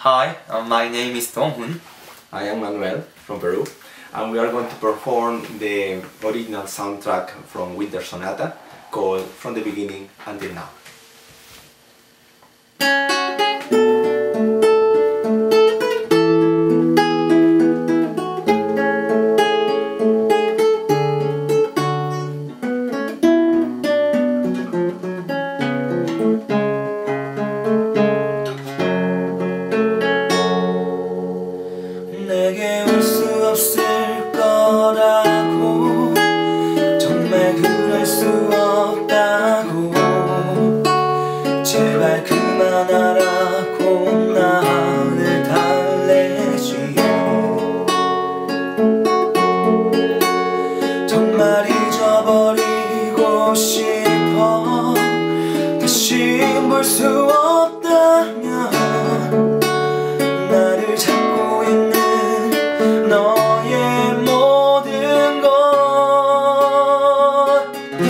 Hi, my name is Donghun. I am Manuel from Peru, and we are going to perform the original soundtrack from Winter Sonata called From the Beginning Until Now. 내게 올 수 없을 거라고, 정말 그럴 수 없다고, 제발 그만하라고 나를 달래지요. 정말 잊어버리고 싶어. 다시 볼 수 없다면 나를 잡고 있는 너의 모든 것,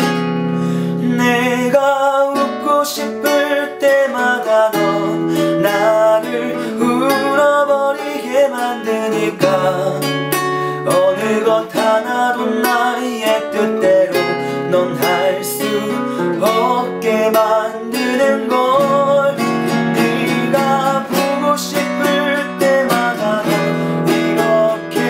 내가 웃고 싶을 때마다 넌 나를 울어버리게 만드니까, 어느 것 하나도 나의 뜻대로 넌 할 수 없게 만드는 걸. 네가 보고 싶을 때마다 넌 이렇게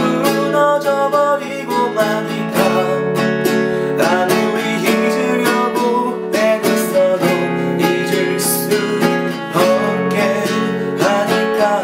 무너져버리고만 있다. 아무리 잊으려고 애써도 잊을 수 없게 하니까.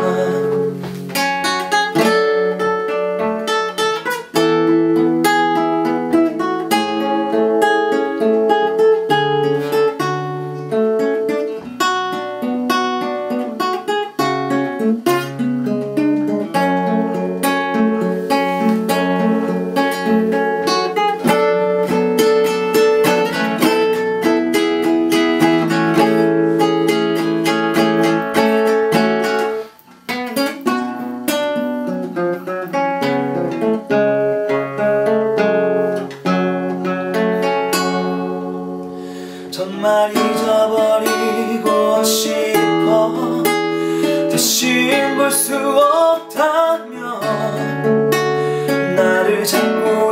정말 잊어버리고 싶어. 다시 볼 수 없다면 나를 잡고